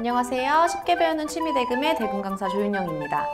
안녕하세요. 쉽게 배우는 취미대금의 대금 강사 조윤영입니다.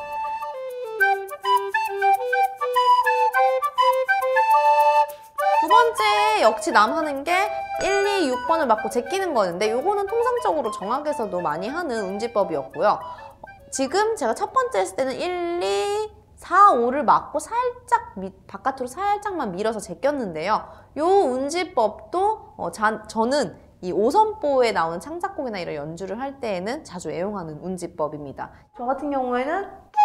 두 번째 역치남 하는 게 1, 2, 6번을 맞고 제끼는 거였는데 요거는 통상적으로 정학에서도 많이 하는 운지법이었고요. 지금 제가 첫 번째 했을 때는 1, 2, 4, 5를 맞고 살짝 바깥으로 살짝만 밀어서 제꼈는데요. 요 운지법도 저는 이 5선보에 나오는 창작곡이나 이런 연주를 할 때에는 자주 애용하는 운지법입니다. 저 같은 경우에는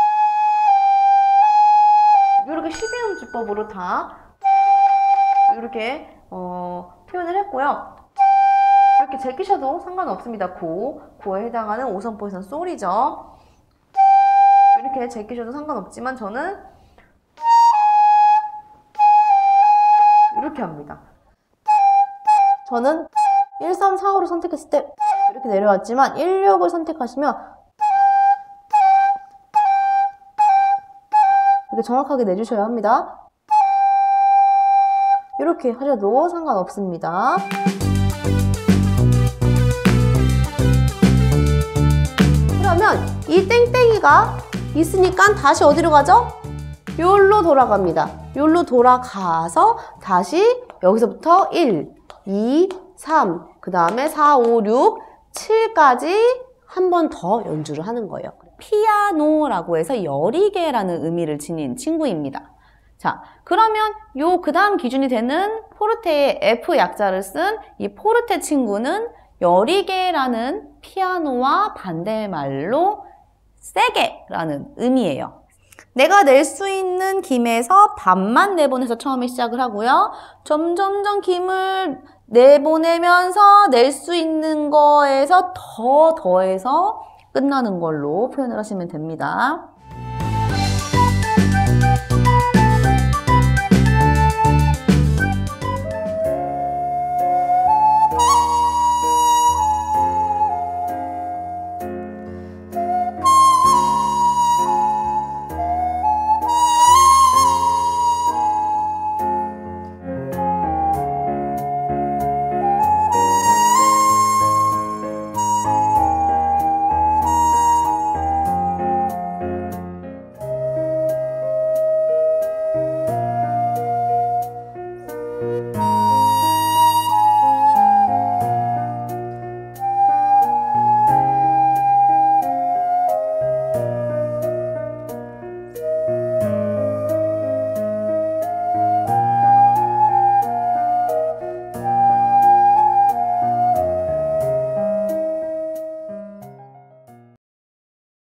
이렇게 12운지법으로 다 이렇게 표현을 했고요. 이렇게 제끼셔도 상관없습니다. 고에 해당하는 5선보에서는 솔이죠. 이렇게 제끼셔도 상관없지만 저는 이렇게 합니다. 저는 1, 3, 4, 5를 선택했을 때 이렇게 내려왔지만 1, 6을 선택하시면 이렇게 정확하게 내주셔야 합니다. 이렇게 하셔도 상관없습니다. 그러면 이 땡땡이가 있으니까 다시 어디로 가죠? 요로 돌아갑니다. 요로 돌아가서 다시 여기서부터 1, 2, 3, 그 다음에 4, 5, 6, 7까지 한 번 더 연주를 하는 거예요. 피아노라고 해서 여리개라는 의미를 지닌 친구입니다. 자, 그러면 그 다음 기준이 되는 포르테의 F 약자를 쓴 이 포르테 친구는 여리개라는 피아노와 반대말로 세게라는 의미예요. 내가 낼 수 있는 김에서 반만 내보내서 처음에 시작을 하고요. 점점점 김을 내보내면서 낼 수 있는 거에서 더해서 끝나는 걸로 표현을 하시면 됩니다.